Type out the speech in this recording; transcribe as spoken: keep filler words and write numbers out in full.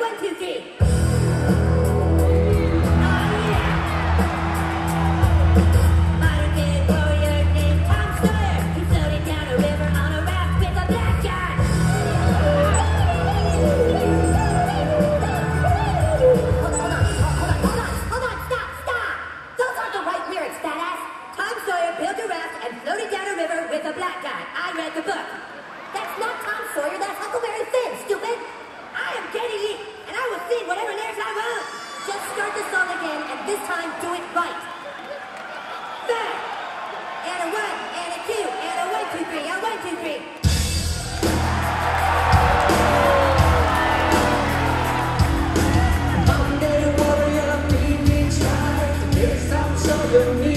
one, two, three. With a black guy. I read the book. That's not Tom Sawyer, that's Huckleberry Finn, stupid. I am Katie Lee, and I will sing whatever lyrics I want. Just start the song again, and this time do it right. Five, and a one, and a two, and a one, two, three, a one, two, three. Monday warrior, meet me try to get some Southern